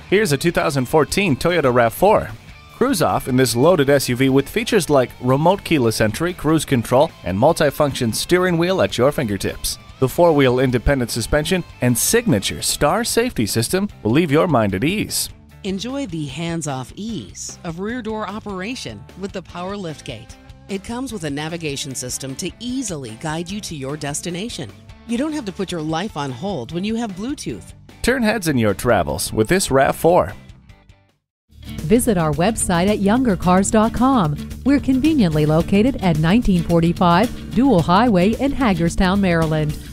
Here's a 2014 Toyota RAV4. Cruise off in this loaded SUV with features like remote keyless entry, cruise control, and multi-function steering wheel at your fingertips. The 4-wheel independent suspension and signature Star safety system will leave your mind at ease. Enjoy the hands-off ease of rear door operation with the power liftgate. It comes with a navigation system to easily guide you to your destination. You don't have to put your life on hold when you have Bluetooth. Turn heads in your travels with this RAV4. Visit our website at youngercars.com. We're conveniently located at 1945 Dual Highway in Hagerstown, Maryland.